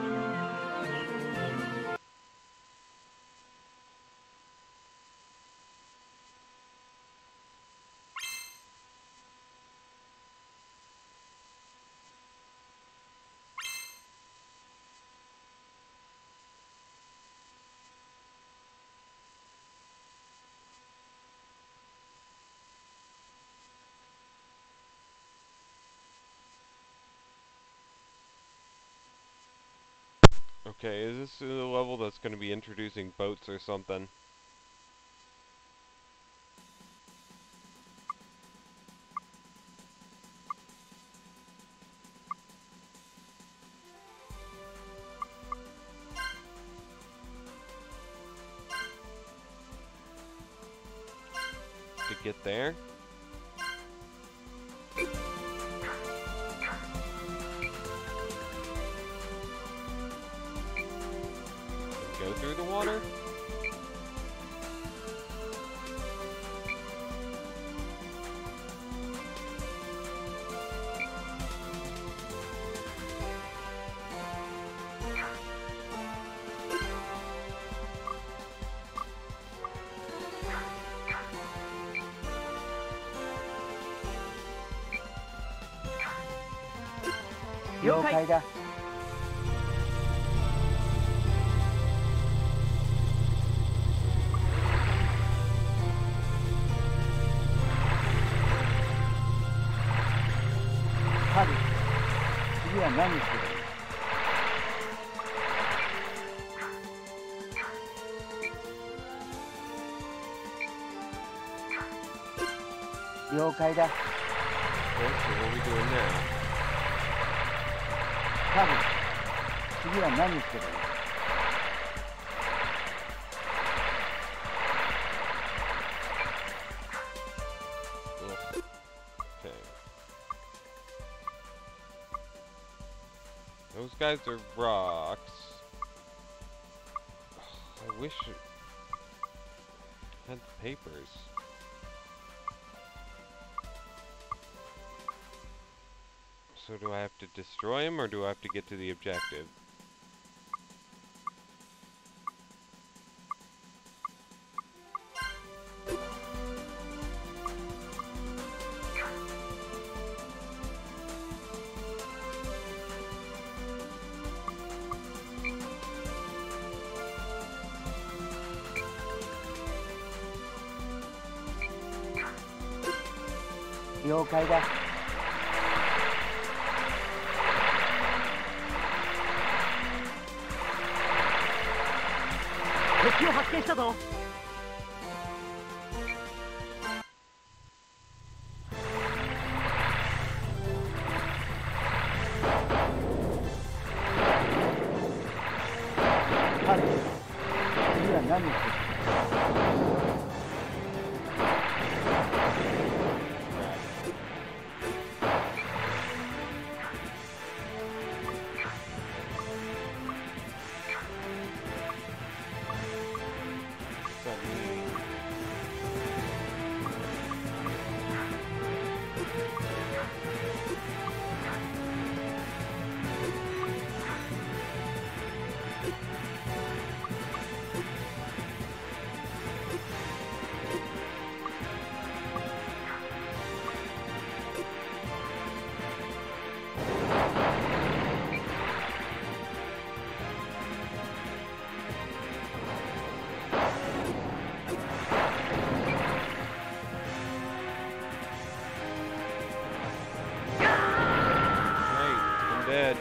Okay, is this the level that's going to be introducing boats or something? To get there? Go through the water? 了解だ。ハル、次は何してる？了解だ。 Okay, so what are we doing now? ハル、次は何してる？ Ugh. Okay. Those guys are rocks. I wish it had the papers. So do I have to destroy him, or do I have to get to the objective? Okay. 了解だ。 敵を発見したぞ。 ハル、次は何してる？ dead.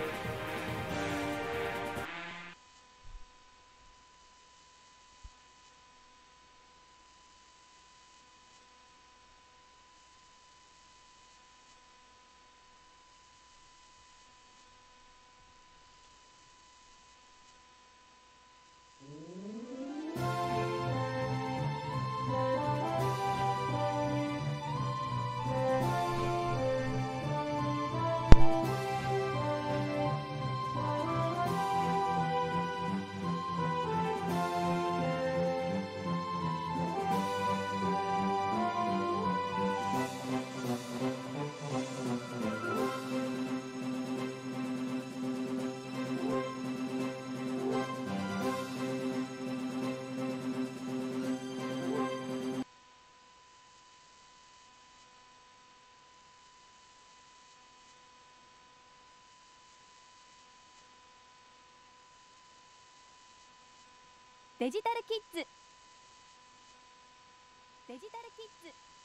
デジタルキッズデジタルキッズ